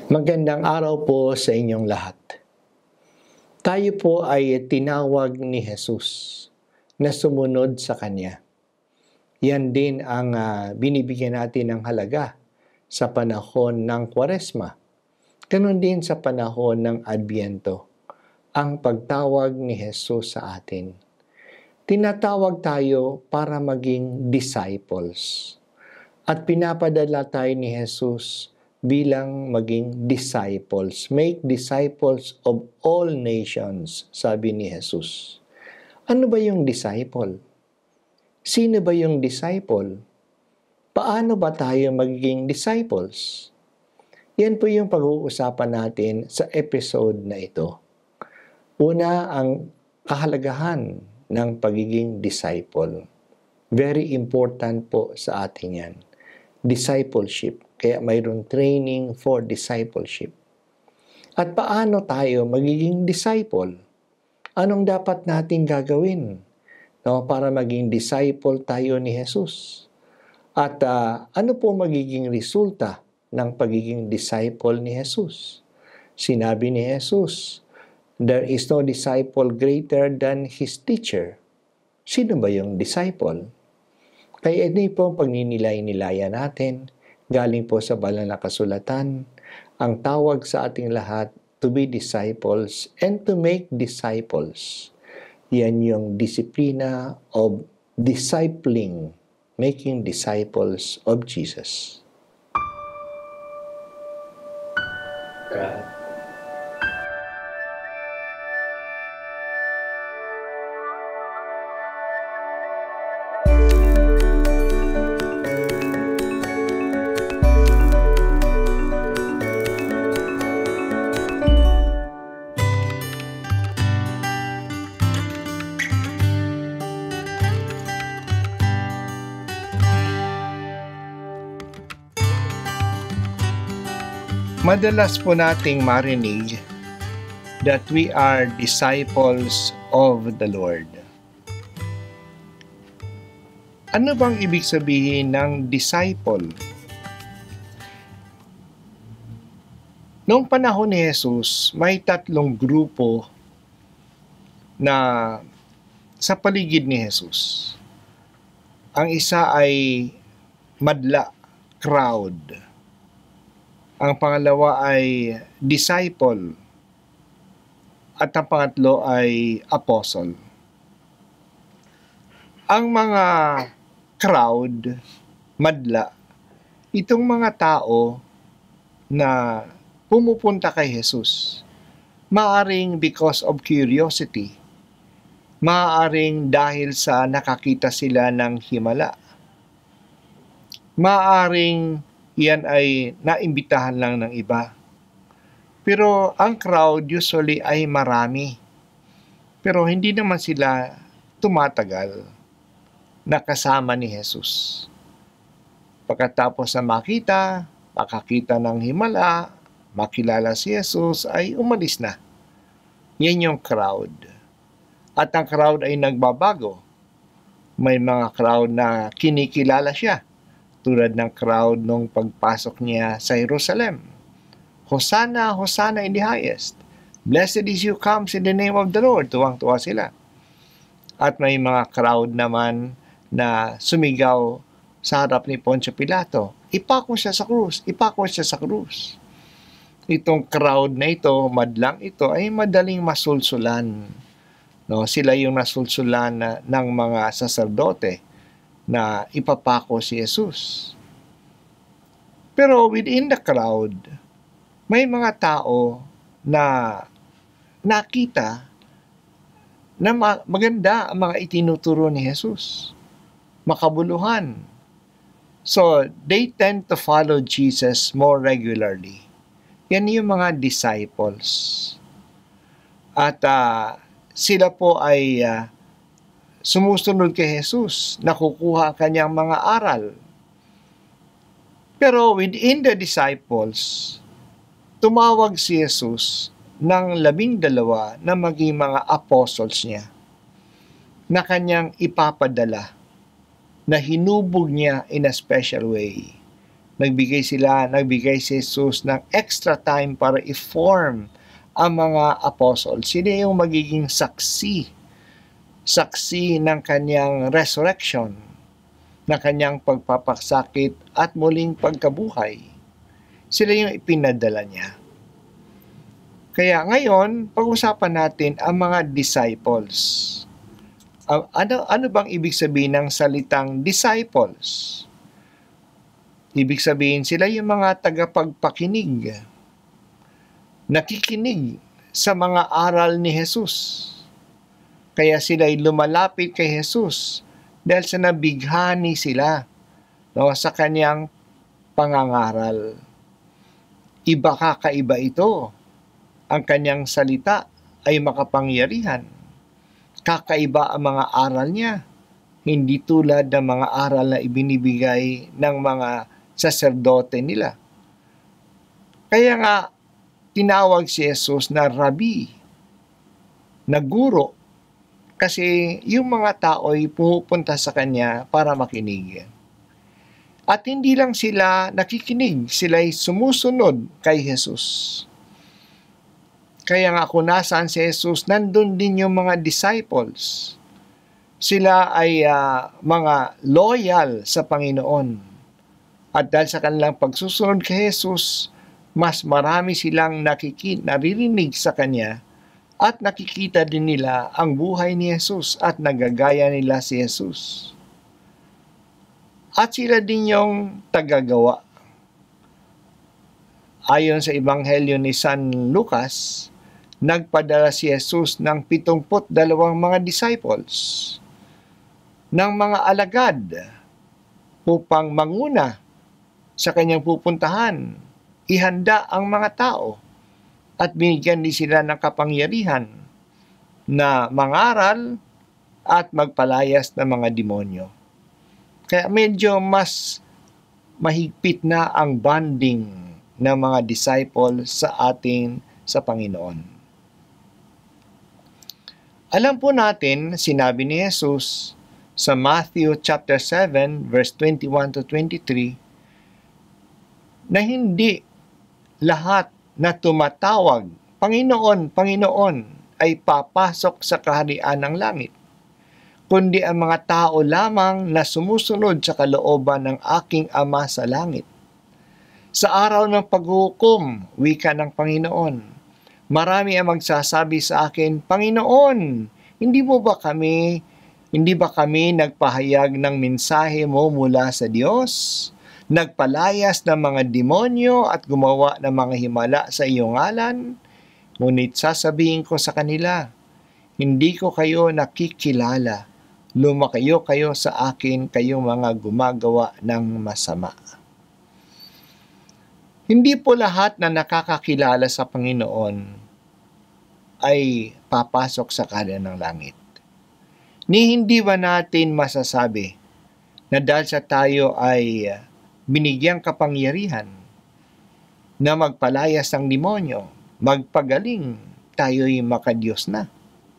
Magandang araw po sa inyong lahat. Tayo po ay tinawag ni Jesus na sumunod sa Kanya. Yan din ang binibigyan natin ng halaga sa panahon ng Kwaresma. Ganon din sa panahon ng Adbyento, ang pagtawag ni Jesus sa atin. Tinatawag tayo para maging disciples. At pinapadala tayo ni Jesus bilang maging disciples. Make disciples of all nations, sabi ni Jesus. Ano ba yung disciple? Sino ba yung disciple? Paano ba tayo magiging disciples? Yan po yung pag-uusapan natin sa episode na ito. Una, ang kahalagahan ng pagiging disciple. Very important po sa atin yan. Discipleship. Kaya mayroon training for discipleship. At paano tayo magiging disciple? Anong dapat nating gagawin para maging disciple tayo ni Jesus? At ano po magiging resulta ng pagiging disciple ni Jesus? Sinabi ni Jesus, there is no disciple greater than his teacher. Sino ba yung disciple? Kaya ito po ang pagninilay-nilayan natin. Galing po sa banal na kasulatan, ang tawag sa ating lahat to be disciples and to make disciples. Yan yung disiplina of discipling, making disciples of Jesus. Madalas po nating marinig that we are disciples of the Lord. Ano bang ibig sabihin ng disciple? Noong panahon ni Jesus, may tatlong grupo na sa paligid ni Jesus. Ang isa ay madla, crowd. Ang pangalawa ay disciple. At ang pangatlo ay apostle. Ang mga crowd, madla, itong mga tao na pumupunta kay Jesus, maaring because of curiosity, maaring dahil sa nakakita sila ng himala, maaring yan ay naimbitahan lang ng iba. Pero ang crowd usually ay marami. Pero hindi naman sila tumatagal na kasama ni Jesus. Pagkatapos na makakita ng himala, makilala si Jesus, ay umalis na. Yan yung crowd. At ang crowd ay nagbabago. May mga crowd na kinikilala siya. Tulad ng crowd nung pagpasok niya sa Jerusalem. Hosanna, Hosanna in the highest. Blessed is you comes in the name of the Lord. Tuwang-tuwa sila. At may mga crowd naman na sumigaw sa harap ni Poncio Pilato. Ipako siya sa krus, ipako siya sa krus. Itong crowd na ito, madlang ito, ay madaling masulsulan. No, sila yung nasulsulan ng mga saserdote na ipapako si Jesus. Pero within the crowd, may mga tao na nakita na maganda ang mga itinuturo ni Jesus. Makabuluhan. So, they tend to follow Jesus more regularly. Yan yung mga disciples. At sila po ay sumusunod kay Jesus, nakukuha ang kanyang mga aral. Pero within the disciples, tumawag si Jesus ng 12 na maging mga apostles niya na kanyang ipapadala, na hinubog niya in a special way nagbigay si Jesus ng extra time para i-form ang mga apostles. Sila yung magiging saksi ng kanyang resurrection, na kanyang pagpapaksakit at muling pagkabuhay. Sila yung ipinadala niya. Kaya ngayon, pag-usapan natin ang mga disciples. Ano bang ibig sabihin ng salitang disciples? Ibig sabihin sila yung mga tagapagpakinig, nakikinig sa mga aral ni Jesus. Kaya sila'y lumalapit kay Jesus dahil sa nabighani sila sa kanyang pangangaral. Kakaiba ito. Ang kanyang salita ay makapangyarihan. Kakaiba ang mga aral niya. Hindi tulad ng mga aral na ibinibigay ng mga saserdote nila. Kaya nga, tinawag si Jesus na Rabi, na guro, kasi yung mga tao ay pumupunta sa kanya para makinig. At hindi lang sila nakikinig, sila ay sumusunod kay Jesus. Kaya nga kung nasaan si Jesus, nandun din yung mga disciples. Sila ay mga loyal sa Panginoon. At dahil sa kanilang pagsusunod kay Jesus, mas marami silang naririnig sa Kanya at nakikita din nila ang buhay ni Jesus at nagagaya nila si Jesus. At sila din yung tagagawa. Ayon sa Ebanghelyo ni San Lucas, nagpadala si Jesus ng 72 mga disciples, ng mga alagad, upang manguna sa kanyang pupuntahan, ihanda ang mga tao, at binigyan din sila ng kapangyarihan na mangaral at magpalayas ng mga demonyo. Kaya medyo mas mahigpit na ang bonding ng mga disciple sa Panginoon. Alam po natin, sinabi ni Jesus sa Matthew chapter 7, verse 21 to 23, na hindi lahat na tumatawag, Panginoon, Panginoon, ay papasok sa kaharian ng langit, kundi ang mga tao lamang na sumusunod sa kalooban ng aking Ama sa langit. Sa araw ng paghuhukom, wika ng Panginoon, marami ang magsasabi sa akin, Panginoon, hindi ba kami nagpahayag ng mensahe mo mula sa Diyos? Nagpalayas ng mga demonyo at gumawa ng mga himala sa iyong ngalan? Ngunit sasabihin ko sa kanila, hindi ko kayo nakikilala. Lumakayo kayo sa akin, kayong mga gumagawa ng masama. Hindi po lahat na nakakakilala sa Panginoon ay papasok sa kaharian ng langit. Hindi ba natin masasabi na dahil sa tayo ay binigyang kapangyarihan na magpalayas ng demonyo, magpagaling, tayo'y makadiyos na?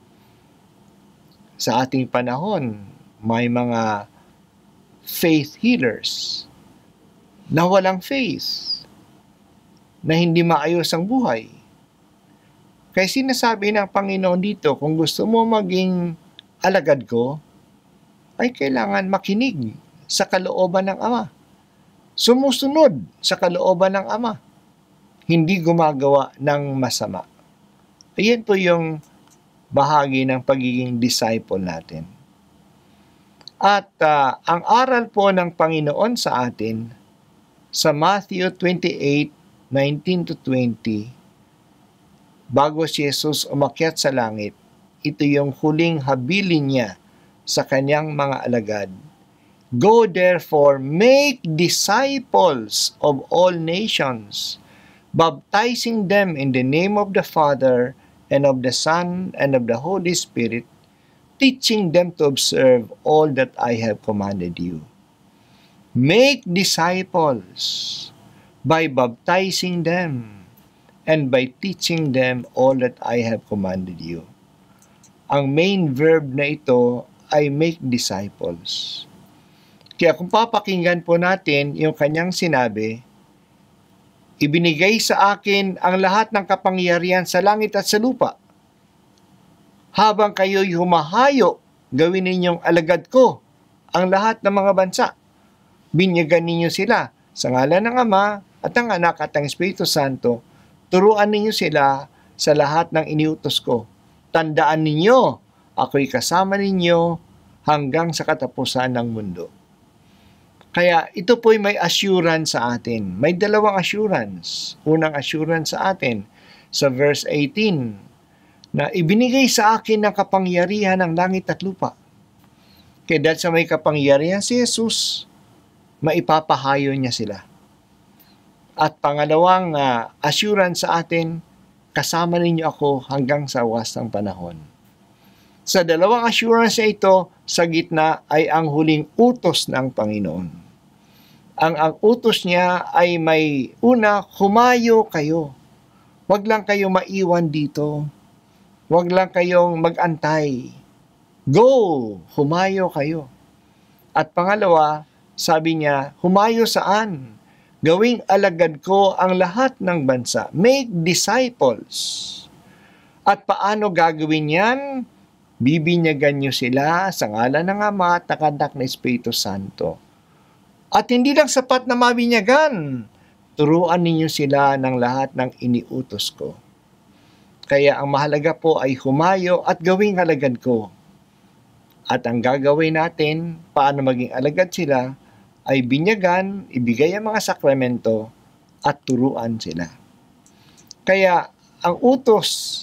Sa ating panahon, may mga faith healers na walang faith, na hindi maayos ang buhay. Kaya sinasabi ng Panginoon dito, kung gusto mo maging alagad ko, ay kailangan makinig sa kalooban ng Ama. Sumusunod sa kalooban ng Ama. Hindi gumagawa ng masama. Ayan po yung bahagi ng pagiging disciple natin. At ang aral po ng Panginoon sa atin, sa Matthew 28:19 to 20, bago si Jesus umakyat sa langit, ito yung huling habilin niya sa kanyang mga alagad. Go therefore, make disciples of all nations, baptizing them in the name of the Father, and of the Son, and of the Holy Spirit, teaching them to observe all that I have commanded you. Make disciples by baptizing them and by teaching them all that I have commanded you. Ang main verb na ito ay make disciples. Kaya kung papakinggan po natin yung kanyang sinabi, ibinigay sa akin ang lahat ng kapangyarihan sa langit at sa lupa. Habang kayo'y humahayo, gawin ninyong alagad ko ang lahat ng mga bansa. Binyagan ninyo sila sa ngalan ng Ama at ng Anak at ng Espiritu Santo. Turuan ninyo sila sa lahat ng iniutos ko. Tandaan ninyo, ako'y kasama ninyo hanggang sa katapusan ng mundo. Kaya ito po'y may assurance sa atin. May dalawang assurance. Unang assurance sa atin sa verse 18 na ibinigay sa akin ng kapangyarihan ng langit at lupa. Kaya dahil sa may kapangyarihan si Jesus, maipapahayo niya sila. At pangalawang assurance sa atin, kasama ninyo ako hanggang sa wakas ng panahon. Sa dalawang assurance na ito, sa gitna ay ang huling utos ng Panginoon. Ang utos niya ay may una, humayo kayo. Huwag lang kayo maiwan dito. Huwag lang kayong mag-antay. Go! Humayo kayo. At pangalawa, sabi niya, humayo saan? Gawing alagad ko ang lahat ng bansa. Make disciples. At paano gagawin yan? Bibinyagan niyo sila sa ngalan ng Ama at ng Anak na Espiritu Santo. At hindi lang sapat na mabinyagan, turuan ninyo sila ng lahat ng iniutos ko. Kaya ang mahalaga po ay humayo at gawing alagad ko. At ang gagawin natin, paano maging alagad sila, ay binyagan, ibigay ang mga sakramento, at turuan sila. Kaya ang utos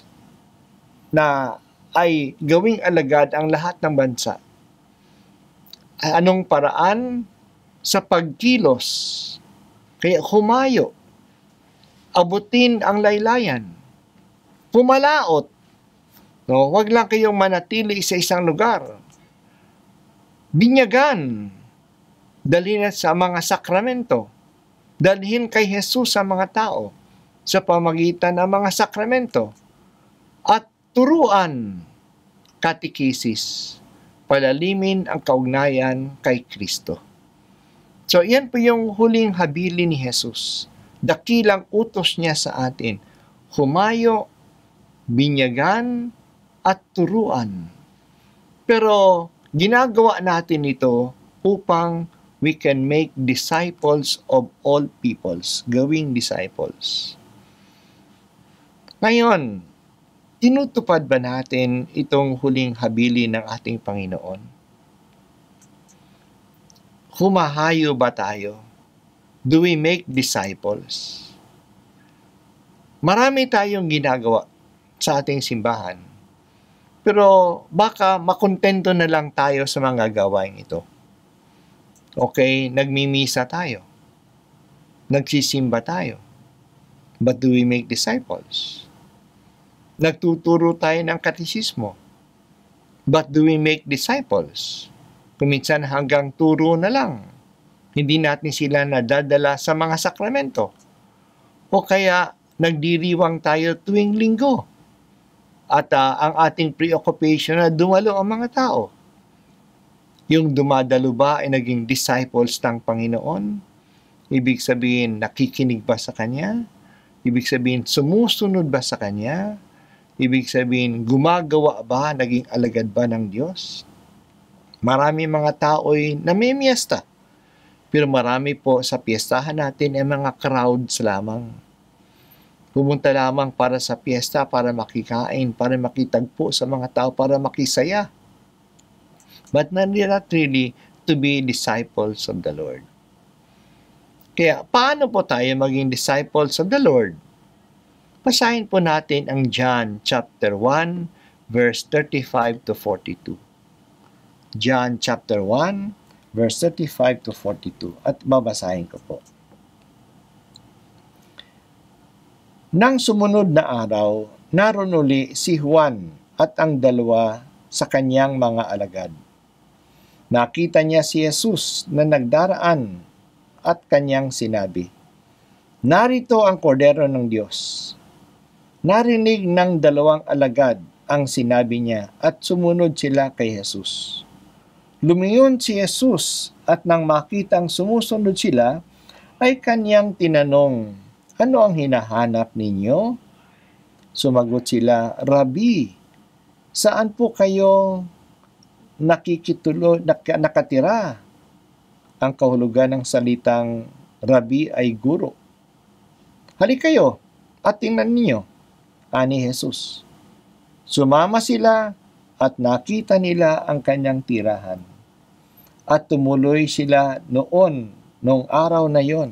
na ay gawing alagad ang lahat ng bansa. Anong paraan? Sa pagkilos. Kaya humayo. Abutin ang laylayan. Pumalaot. No, huwag lang kayong manatili sa isang lugar. Binyagan. Dalhin sa mga sakramento. Dalhin kay Jesus sa mga tao sa pamagitan ng mga sakramento. At turuan, katekisis, palalimin ang kaugnayan kay Kristo. So, yan po yung huling habili ni Jesus. Dakilang utos niya sa atin. Humayo, binyagan, at turuan. Pero, ginagawa natin ito upang we can make disciples of all peoples. Gawing disciples. Ngayon, tinutupad ba natin itong huling habili ng ating Panginoon? Humahayo ba tayo? Do we make disciples? Marami tayong ginagawa sa ating simbahan. Pero baka makontento na lang tayo sa mga gawain ito. Okay, nagmimisa tayo. Nagsisimba tayo. But do we make disciples? Nagtuturo tayo ng katesismo. But do we make disciples? Kuminsan hanggang turo na lang. Hindi natin sila nadadala sa mga sakramento. O kaya nagdiriwang tayo tuwing linggo. At ang ating preoccupation na dumalo ang mga tao. Yung dumadalo ba ay naging disciples ng Panginoon? Ibig sabihin, nakikinig ba sa Kanya? Ibig sabihin, sumusunod ba sa Kanya? Ibig sabihin, gumagawa ba, naging alagad ba ng Diyos? Marami mga tao'y namimiesta. Pero marami po sa piyestahan natin ay mga crowds lamang. Pumunta lamang para sa piyesta, para makikain, para makitagpo sa mga tao, para makisaya. But not really to be disciples of the Lord. Kaya paano po tayo maging disciples of the Lord? Basahin po natin ang John chapter 1, verse 35 to 42. John chapter 1, verse 35 to 42. At babasahin ko po. Nang sumunod na araw, naroon uli si Juan at ang dalawa sa kanyang mga alagad. Nakita niya si Jesus na nagdaraan at kanyang sinabi, "Narito ang kordero ng Diyos." Narinig ng dalawang alagad ang sinabi niya at sumunod sila kay Jesus. Lumingon si Jesus at nang makitang sumusunod sila, ay kanyang tinanong, "Ano ang hinahanap ninyo?" Sumagot sila, "Rabi, saan po kayo nakatira?" Ang kahulugan ng salitang Rabi ay guro. "Halika kayo at tingnan ninyo," ani Jesus. Sumama sila at nakita nila ang kanyang tirahan. At tumuloy sila noong araw na yon.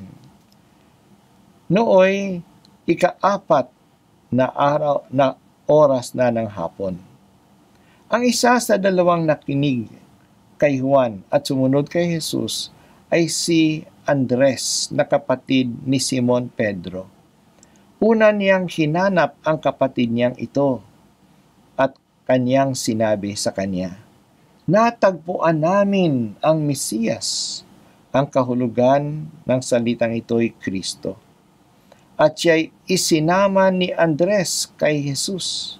Nooy ika-4 na oras na ng hapon. Ang isa sa dalawang nakinig kay Juan at sumunod kay Jesus ay si Andres na kapatid ni Simon Pedro. Una niyang hinanap ang kapatid niyang ito at kanyang sinabi sa kanya, "Natagpuan namin ang Mesiyas." Ang kahulugan ng salitang ito ay Kristo. At siya'y isinama ni Andres kay Jesus.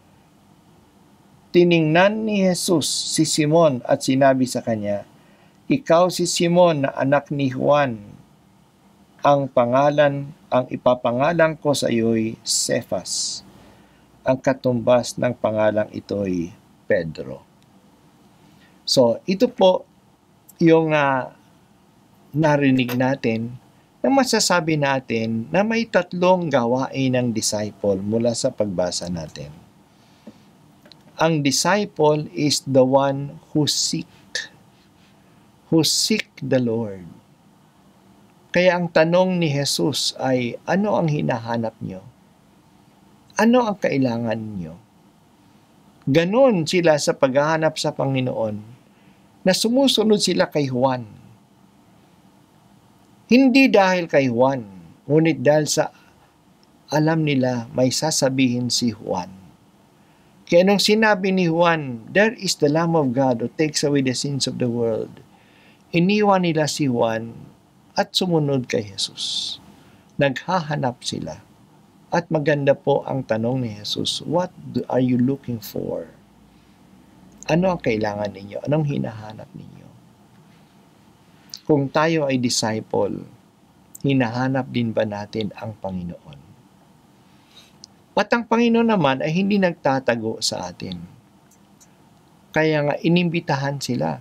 Tiningnan ni Jesus si Simon at sinabi sa kanya, "Ikaw si Simon na anak ni Juan. Ang ipapangalan ko sa iyo'y Cephas." Ang katumbas ng pangalang ito'y Pedro. So, ito po yung narinig natin na masasabi natin na may tatlong gawain ng disciple mula sa pagbasa natin. Ang disciple is the one who seek the Lord. Kaya ang tanong ni Jesus ay, ano ang hinahanap nyo? Ano ang kailangan nyo? Ganon sila sa paghahanap sa Panginoon na sumusunod sila kay Juan. Hindi dahil kay Juan, ngunit dahil sa alam nila may sasabihin si Juan. Kaya nung sinabi ni Juan, "There is the Lamb of God who takes away the sins of the world," iniwan nila si Juan at sumunod kay Jesus. Naghahanap sila. At maganda po ang tanong ni Jesus, "What are you looking for?" Ano ang kailangan ninyo? Anong hinahanap ninyo? Kung tayo ay disciple, hinahanap din ba natin ang Panginoon? At ang Panginoon naman ay hindi nagtatago sa atin. Kaya nga inimbitahan sila.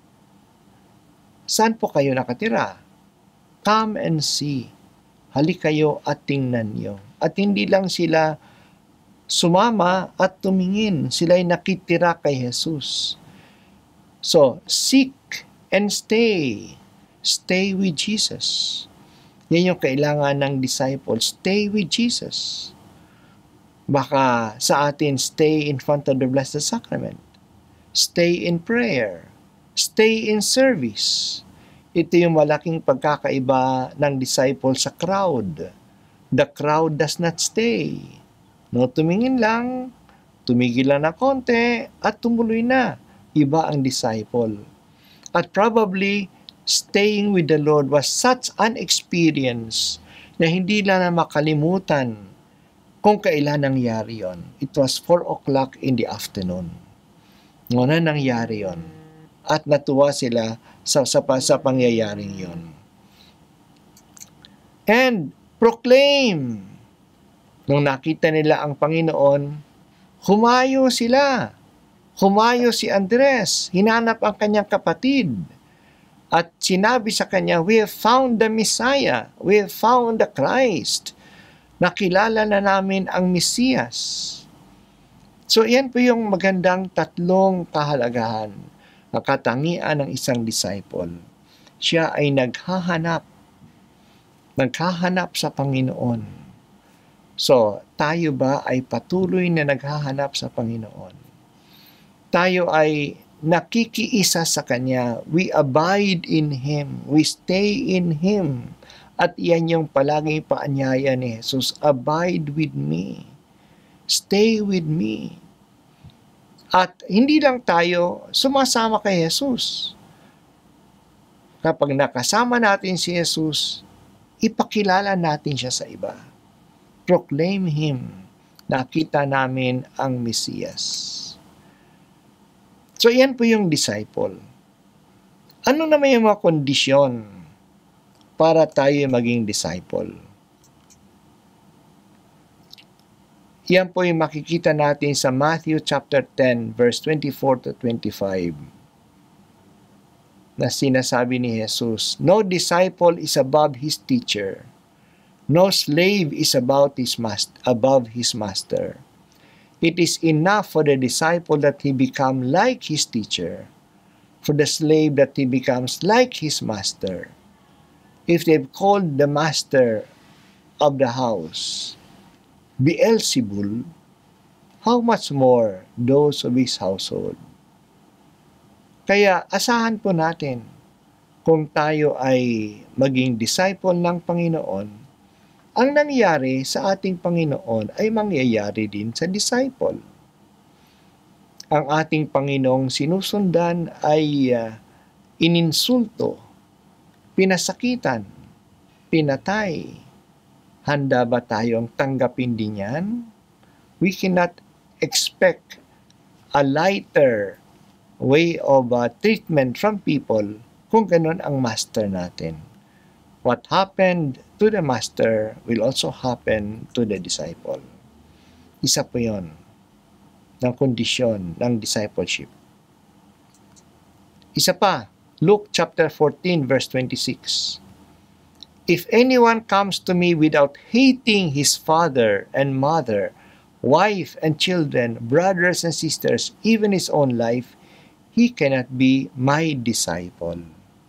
"Saan po kayo nakatira? Come and see." Halik kayo at tingnan niyo. At hindi lang sila sumama at tumingin. Sila'y nakitira kay Jesus. So, seek and stay. Stay with Jesus. Yan yung kailangan ng disciples. Stay with Jesus. Baka sa atin, stay in front of the Blessed Sacrament. Stay in prayer. Stay in service. Ito yung malaking pagkakaiba ng disciple sa crowd. The crowd does not stay. No, tumingin lang, tumigil lang na konti, at tumuloy na. Iba ang disciple. At probably, staying with the Lord was such an experience na hindi lang na makalimutan kung kailan nangyari yon. It was 4 o'clock in the afternoon. Ngayon nangyari yon. At natuwa sila sa pangyayaring yon. And proclaim. Nung nakita nila ang Panginoon, humayo sila. Humayo si Andres. Hinanap ang kanyang kapatid. At sinabi sa kanya, "We have found the Messiah. We have found the Christ." Nakilala na namin ang Mesiyas. So, yan po yung magandang tatlong kahalagahan na katangian ng isang disciple. Siya ay naghahanap sa Panginoon. So, tayo ba ay patuloy na naghahanap sa Panginoon? Tayo ay nakikiisa sa Kanya. We abide in Him. We stay in Him. At yan yung palaging paanyaya ni Jesus, "Abide with me. Stay with me." At hindi lang tayo sumasama kay Jesus. Kapag nakasama natin si Jesus, ipakilala natin siya sa iba. Proclaim Him. Nakita namin ang Mesiyas. So yan po yung disciple. Ano naman yung mga kondisyon para tayo maging disciple? Yan po yung makikita natin sa Matthew chapter 10 verse 24 to 25 na sinasabi ni Jesus, "No disciple is above his teacher. No slave is above his master. It is enough for the disciple that he become like his teacher, for the slave that he becomes like his master. If they've called the master of the house Beelzebul, how much more those of his household?" Kaya asahan po natin, kung tayo ay maging disciple ng Panginoon, ang nangyari sa ating Panginoon ay mangyayari din sa disciple. Ang ating Panginoong sinusundan ay ininsulto, pinasakitan, pinatay. Handa ba tayong tanggapin din yan? We cannot expect a lighter way of treatment from people kung ganun ang master natin. What happened to the master will also happen to the disciple. Isa po yun ng kondisyon ng discipleship. Isa pa, Luke chapter 14 verse 26. "If anyone comes to me without hating his father and mother, wife and children, brothers and sisters, even his own life, he cannot be my disciple."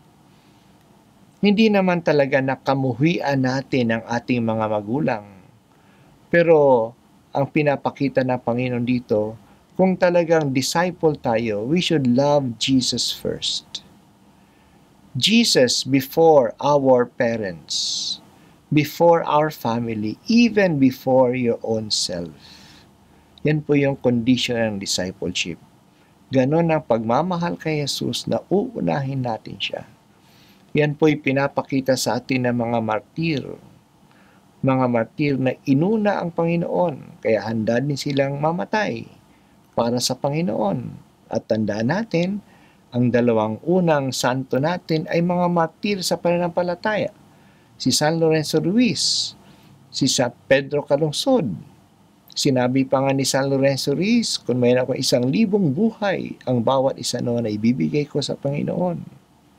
Hindi naman talaga nakamuhian natin ang ating mga magulang. Pero ang pinapakita ng Panginoon dito, kung talagang disciple tayo, we should love Jesus first. Jesus before our parents, before our family, even before your own self. Yan po yung condition ng discipleship. Ganon ang pagmamahal kay Jesus na uunahin natin siya. Yan po'y pinapakita sa atin ng mga martir. Mga martir na inuna ang Panginoon, kaya handa din silang mamatay para sa Panginoon. At tandaan natin, ang dalawang unang santo natin ay mga martir sa pananampalataya. Si San Lorenzo Ruiz, si San Pedro Calungsod. Sinabi pa nga ni San Lorenzo Ruiz, kung mayroon ako 1,000 buhay, ang bawat isa noon ay ibibigay ko sa Panginoon.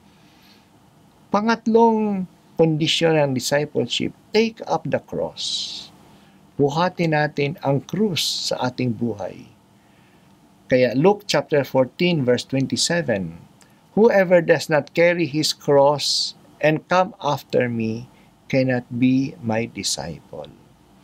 Pangatlong kondisyon ng discipleship, take up the cross. Buhatin natin ang krus sa ating buhay. Kaya Luke chapter 14 verse 27, "Whoever does not carry his cross and come after me cannot be my disciple."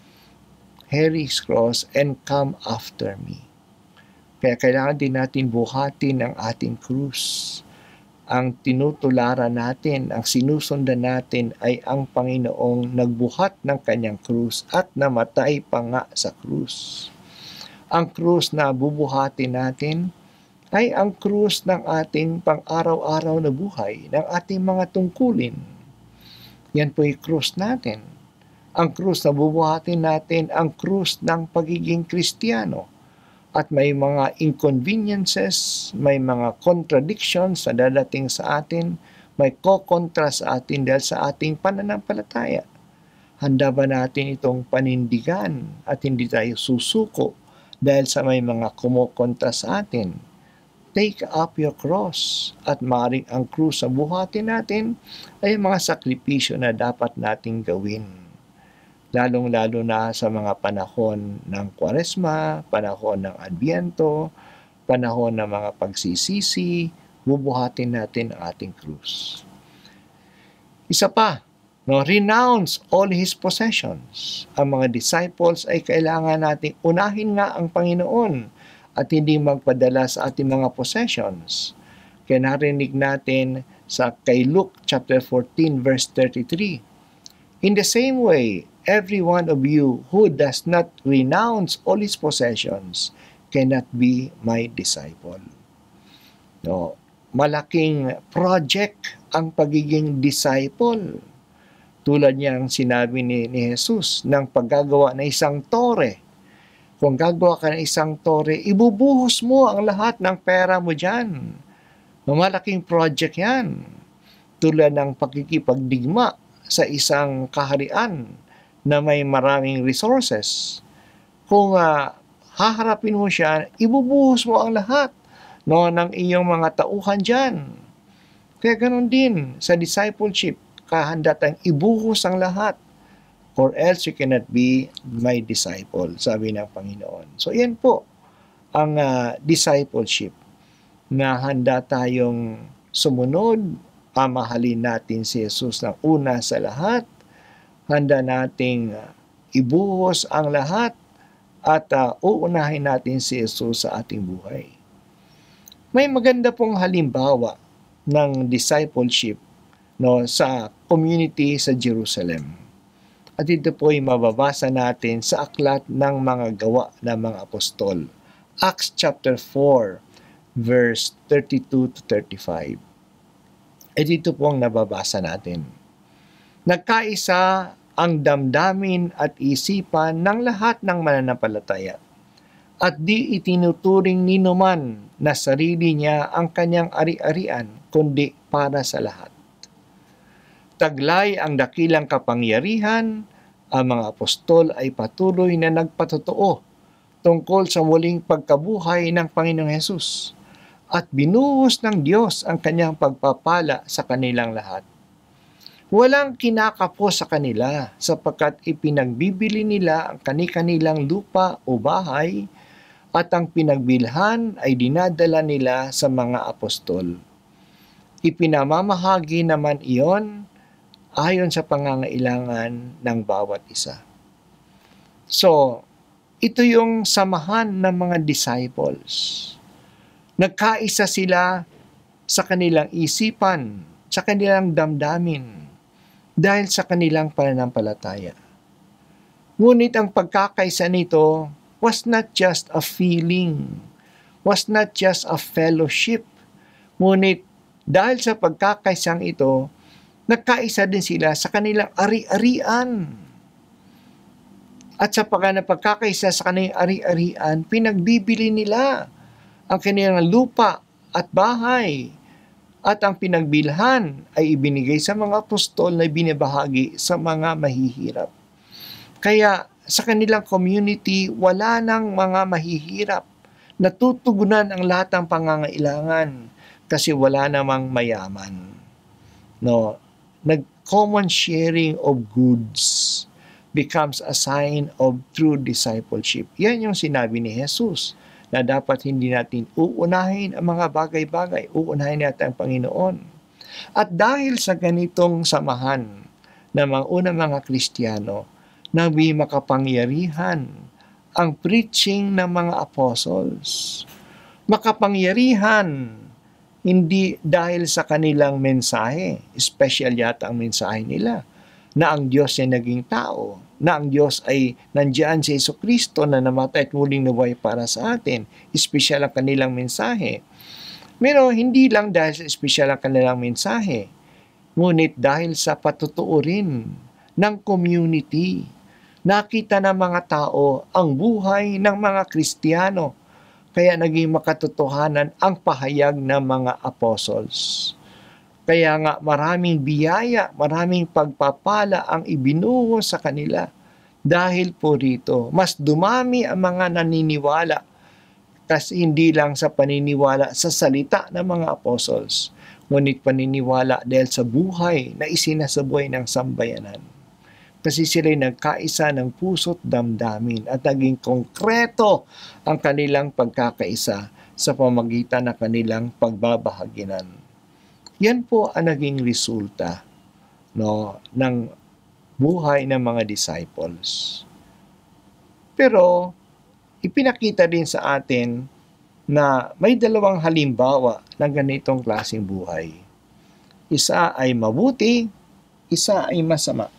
Carry his cross and come after me. Kaya kailangan din natin buhatin ang ating krus. Ang tinutularan natin, ang sinusundan natin ay ang Panginoong nagbuhat ng kanyang krus at namatay pa nga sa krus. Ang krus na bubuhatin natin ay ang krus ng ating pang-araw-araw na buhay, ng ating mga tungkulin. Yan po yung krus natin. Ang krus na bubuhatin natin, ang krus ng pagiging Kristiyano. At may mga inconveniences, may mga contradictions na dadating sa atin, may kokontra sa atin dahil sa ating pananampalataya. Handa ba natin itong panindigan at hindi tayo susuko dahil sa may mga kumokontra sa atin? Take up your cross, at maaaring ang krus na buhatin natin ay mga sakripisyo na dapat nating gawin. Lalong-lalo na sa mga panahon ng Kwaresma, panahon ng Adbyento, panahon ng mga pagsisisi, bubuhatin natin ang ating krus. Isa pa, renounce all his possessions. Ang mga disciples ay kailangan nating unahin nga ang Panginoon at hindi magpadala sa ating mga possessions. Kaya narinig natin sa kay Luke chapter 14 verse 33. "In the same way, every one of you who does not renounce all his possessions cannot be my disciple." No, malaking project ang pagiging disciple. Tulad niyang sinabi ni Jesus ng paggagawa ng isang tore. Kung gagawa ka ng isang tore, ibubuhos mo ang lahat ng pera mo dyan Malaking project yan. Tulad ng pakikipagdigma sa isang kaharian na may maraming resources. Kung haharapin mo siya, ibubuhos mo ang lahat ng iyong mga tauhan dyan. Kaya ganun din sa discipleship, kahanda tayong ibuhos ang lahat, or else you cannot be my disciple, sabi ng Panginoon. So yan po ang discipleship, na handa tayong sumunod, pamahalin natin si Jesus ng una sa lahat, handa nating ibuhos ang lahat, at uunahin natin si Jesus sa ating buhay. May maganda pong halimbawa ng discipleship sa community sa Jerusalem. At ito po ay mababasa natin sa aklat ng mga gawa ng mga apostol. Acts chapter 4, verse 32 to 35. At ito po ang nababasa natin. Nagkaisa ang damdamin at isipan ng lahat ng mananampalataya, at di itinuturing ni numan na sarili niya ang kanyang ari-arian, kundi para sa lahat. Taglay ang dakilang kapangyarihan, ang mga apostol ay patuloy na nagpatotoo tungkol sa muling pagkabuhay ng Panginoong Hesus, at binuhos ng Diyos ang kanyang pagpapala sa kanilang lahat. Walang kinakapos sa kanila, sapagkat ipinagbibili nila ang kani-kanilang lupa o bahay, at ang pinagbilhan ay dinadala nila sa mga apostol. Ipinamamahagi naman iyon ayon sa pangangailangan ng bawat isa. So, ito yung samahan ng mga disciples. Nagkaisa sila sa kanilang isipan, sa kanilang damdamin, dahil sa kanilang pananampalataya. Ngunit ang pagkakaisa nito was not just a feeling, was not just a fellowship. Ngunit dahil sa pagkakaisang ito, nagkaisa din sila sa kanilang ari-arian. At sa pagkakaisa sa kanilang ari-arian, pinagbibili nila ang kanilang lupa at bahay. At ang pinagbilhan ay ibinigay sa mga apostol na binibahagi sa mga mahihirap. Kaya sa kanilang community, wala nang mga mahihirap. Natutugunan ang lahat ng pangangailangan kasi wala namang mayaman. Common sharing of goods becomes a sign of true discipleship. Yan yung sinabi ni Jesus, na dapat hindi natin uunahin ang mga bagay-bagay, uunahin natin ang Panginoon. At dahil sa ganitong samahan ng mga unang mga Kristiyano, nabi makapangyarihan ang preaching ng mga apostles. Makapangyarihan, hindi dahil sa kanilang mensahe, special yata ang mensahe nila, na ang Diyos ay naging tao, na ang Diyos ay nandiyan si Jesucristo na namatay at muling nabuhay para sa atin. Special ang kanilang mensahe. Pero hindi lang dahil sa special ang kanilang mensahe, ngunit dahil sa patutuo rin ng community. Nakita ng mga tao ang buhay ng mga Kristiyano, kaya naging makatotohanan ang pahayag ng mga apostles. Kaya nga maraming biyaya, maraming pagpapala ang ibinuhos sa kanila. Dahil po rito, mas dumami ang mga naniniwala, kasi hindi lang sa paniniwala sa salita ng mga apostles, ngunit paniniwala dahil sa buhay na isinasabuhay ng sambayanan. Kasi sila'y nagkaisa ng puso't damdamin at naging konkreto ang kanilang pagkakaisa sa pamagitan ng kanilang pagbabahaginan. Yan po ang naging resulta ng buhay ng mga disciples. Pero ipinakita din sa atin na may dalawang halimbawa ng ganitong klaseng buhay. Isa ay mabuti, isa ay masama.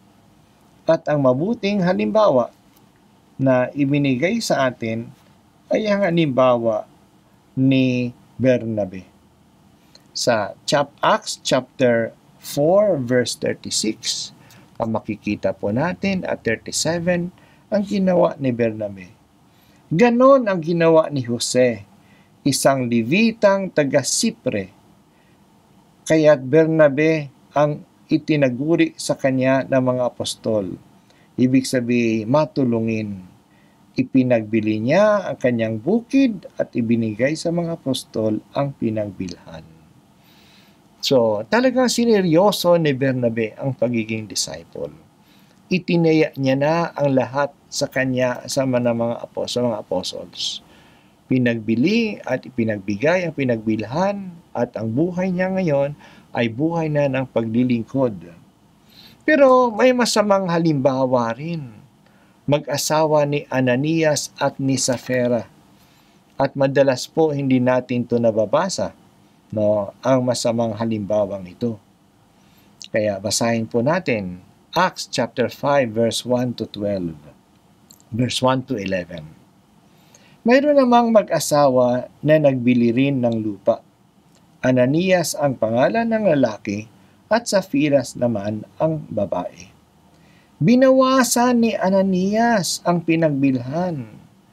At ang mabuting halimbawa na ibinigay sa atin ay ang halimbawa ni Bernabe. Sa Acts chapter 4 verse 36, ang makikita po natin at 37, ang ginawa ni Bernabe. Ganon ang ginawa ni Jose, isang Levitang taga Sipre, Kaya't Bernabe ang itinaguri sa kanya ng mga apostol. Ibig sabihin, matulungin. Ipinagbili niya ang kanyang bukid at ibinigay sa mga apostol ang pinagbilhan. So, talagang sineryoso ni Bernabe ang pagiging disciple. Itinaya niya na ang lahat sa kanya sa mga apostles. Pinagbili at ipinagbigay ang pinagbilhan at ang buhay niya ngayon ay buhay na ng paglilingkod. Pero may masamang halimbawa rin. Mag-asawa ni Ananias at ni Safira. At madalas po hindi natin ito nababasa, ang masamang halimbawang ito. Kaya basahin po natin Acts chapter 5 verse 1 to 12. Verse 1 to 11. Mayroon namang mag-asawa na nagbili rin ng lupa. Ananias ang pangalan ng lalaki at Safiras naman ang babae. Binawasan ni Ananias ang pinagbilhan.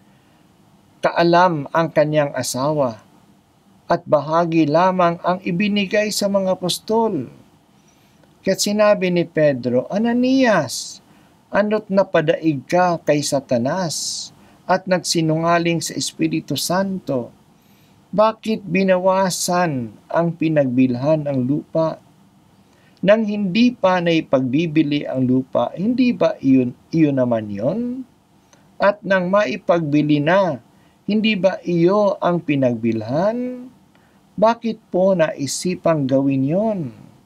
Kaalam ang kanyang asawa at bahagi lamang ang ibinigay sa mga apostol. Kaya't sinabi ni Pedro, Ananias, ano't napadaig ka kay Satanas at nagsinungaling sa Espiritu Santo? Bakit binawasan ang pinagbilhan ng lupa? Nang hindi pa naipagbibili ang lupa, hindi ba iyon naman yon? At nang maipagbili na, hindi ba iyo ang pinagbilhan? Bakit po naisipang gawin yon?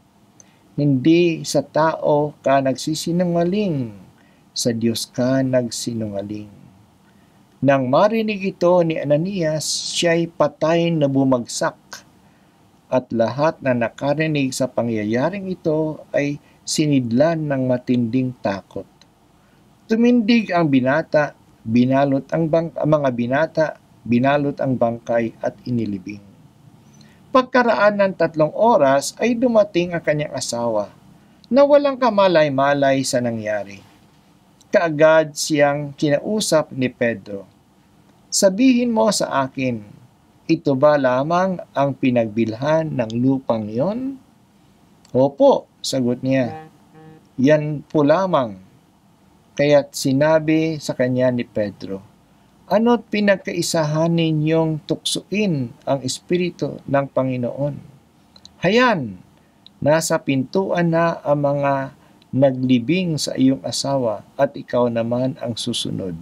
Hindi sa tao ka nagsisinungaling, sa Diyos ka nagsinungaling. Nang marinig ito ni Ananias, siya'y patay na bumagsak. At lahat na nakarinig sa pangyayaring ito ay sinidlan ng matinding takot. Tumindig ang binata, binalot ang bangkay at inilibing. Pagkaraan ng 3 oras ay dumating ang kanyang asawa na walang kamalay-malay sa nangyari. Kaagad siyang kinausap ni Pedro. Sabihin mo sa akin, ito ba lamang ang pinagbilhan ng lupang yon? Opo, sagot niya. Yan po lamang. Kaya't sinabi sa kanya ni Pedro, ano't pinagkaisahan ninyong tuksuin ang Espiritu ng Panginoon? Hayan, nasa pintuan na ang mga naglibing sa iyong asawa at ikaw naman ang susunod.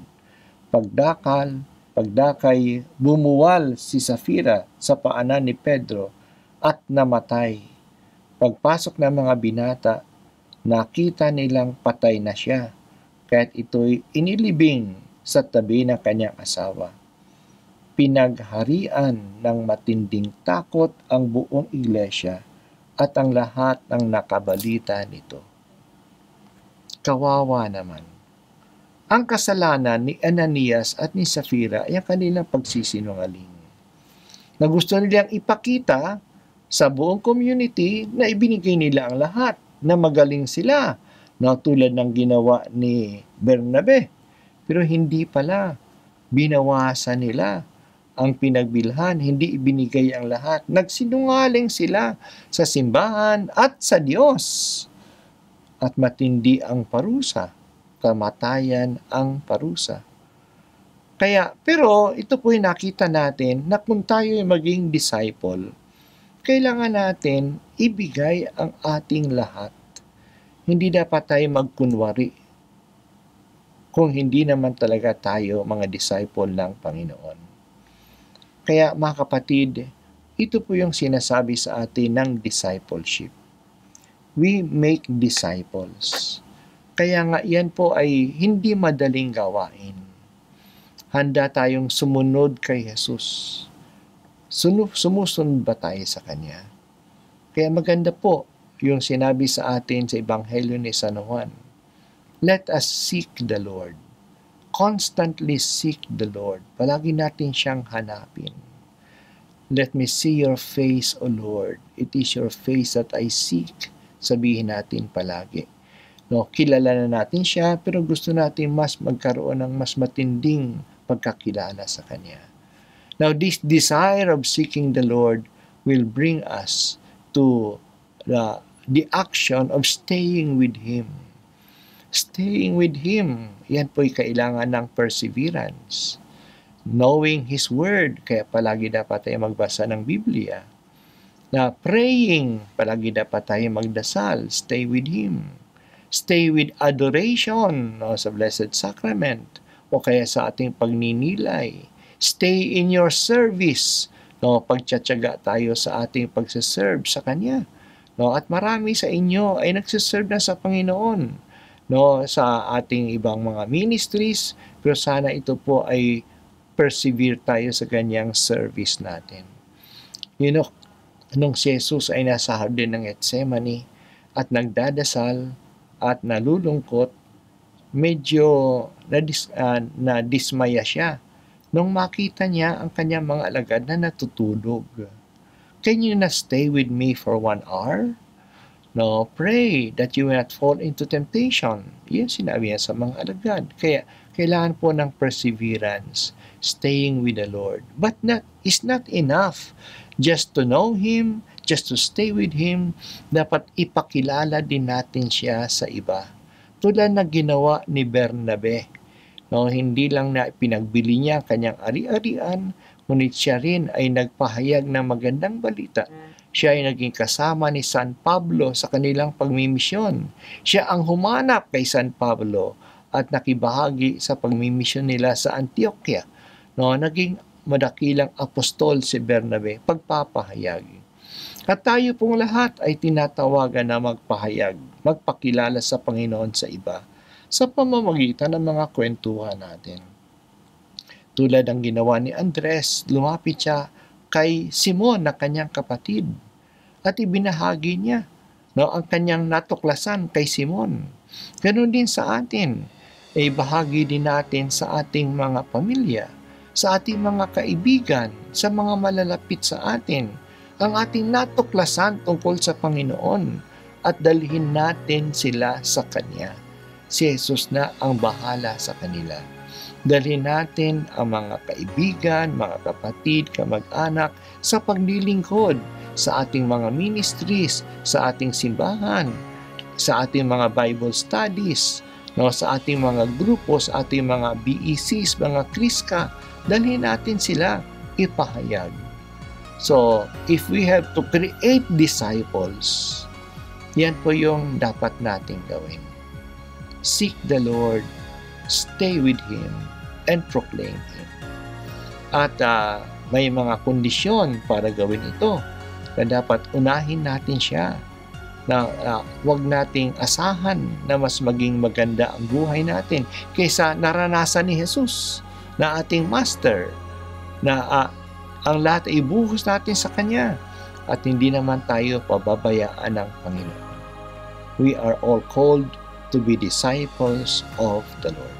Pagdakay, bumuwal si Safira sa paanan ni Pedro at namatay. Pagpasok ng mga binata, nakita nilang patay na siya, kaya't ito'y inilibing sa tabi ng kanyang asawa. Pinagharian ng matinding takot ang buong iglesia at ang lahat ng nakabalita nito. Kawawa naman. Ang kasalanan ni Ananias at ni Safira ay ang kanilang pagsisinungaling. Na gusto nilang ipakita sa buong community na ibinigay nila ang lahat, na magaling sila, na tulad ng ginawa ni Bernabe. Pero hindi pala. Binawasan nila ang pinagbilhan, hindi ibinigay ang lahat. Nagsinungaling sila sa simbahan at sa Diyos. At matindi ang parusa. Kamatayan ang parusa. Pero ito po'y nakita natin na kung tayo'y maging disciple, kailangan natin ibigay ang ating lahat. Hindi dapat tayo magkunwari kung hindi naman talaga tayo mga disciple ng Panginoon. Kaya mga kapatid, ito po yung sinasabi sa atin ng discipleship. We make disciples. Kaya nga yan po ay hindi madaling gawain. Handa tayong sumunod kay Jesus. Sumusunod ba tayo sa Kanya? Kaya maganda po yung sinabi sa atin sa Ebanghelyo ni San Juan. Let us seek the Lord. Constantly seek the Lord. Palagi natin siyang hanapin. Let me see your face, O Lord. It is your face that I seek. Sabihin natin palagi. Kilala na natin siya, pero gusto natin mas magkaroon ng mas matinding pagkakilala sa Kanya. Now, this desire of seeking the Lord will bring us to the action of staying with Him. Staying with Him, yan po'y kailangan ng perseverance. Knowing His Word, kaya palagi dapat tayo magbasa ng Biblia. Na praying, palagi dapat tayo magdasal, stay with Him. Stay with adoration sa Blessed Sacrament o kaya sa ating pagninilay. Stay in your service, pagtsatsaga tayo sa ating pagsaserve sa Kanya. At marami sa inyo ay nagsaserve na sa Panginoon sa ating ibang mga ministries, pero sana ito po ay persevere tayo sa Kanyang service natin. Nung si Jesus ay nasa hardin ng Gethsemane at nagdadasal at nalulungkot, medyo nadismaya siya nung makita niya ang kanyang mga alagad na natutulog. Can you not stay with me for 1 hour? No, pray that you will not fall into temptation. Yan sinabi niya sa mga alagad. Kaya kailangan po ng perseverance, staying with the Lord. But it's not enough just to know Him, just to stay with Him. Dapat ipakilala din natin siya sa iba. Tulad na ginawa ni Bernabe. Hindi lang na pinagbili niya kanyang ari-arian, ngunit siya rin ay nagpahayag ng magandang balita. Siya ay naging kasama ni San Pablo sa kanilang pagmimisyon. Siya ang humanap kay San Pablo at nakibahagi sa pagmimisyon nila sa Antioquia. Naging madakilang apostol si Bernabe, pagpapahayag. At tayo pong lahat ay tinatawagan na magpahayag, magpakilala sa Panginoon sa iba, sa pamamagitan ng mga kwentuhan natin. Tulad ng ginawa ni Andres, lumapit siya kay Simon na kanyang kapatid at ibinahagi niya ang kanyang natuklasan kay Simon. Ganon din sa atin, bahagi din natin sa ating mga pamilya, sa ating mga kaibigan, sa mga malalapit sa atin, ang ating natuklasan tungkol sa Panginoon at dalhin natin sila sa Kanya. Si Jesus na ang bahala sa kanila. Dalhin natin ang mga kaibigan, mga kapatid, kamag-anak sa paglilingkod sa ating mga ministries, sa ating simbahan, sa ating mga Bible studies, sa ating mga grupo, sa ating mga BECs, mga Kriska. Dalhin natin sila, ipahayag. So, if we have to create disciples, yan po yung dapat nating gawin. Seek the Lord, stay with Him, and proclaim Him. At may mga kondisyon para gawin ito na dapat unahin natin siya, na huwag nating asahan na mas maging maganda ang buhay natin kaysa naranasan ni Jesus na ating Master, na ang lahat ay ibuhos natin sa Kanya at hindi naman tayo pababayaan ng Panginoon. We are all called to be disciples of the Lord.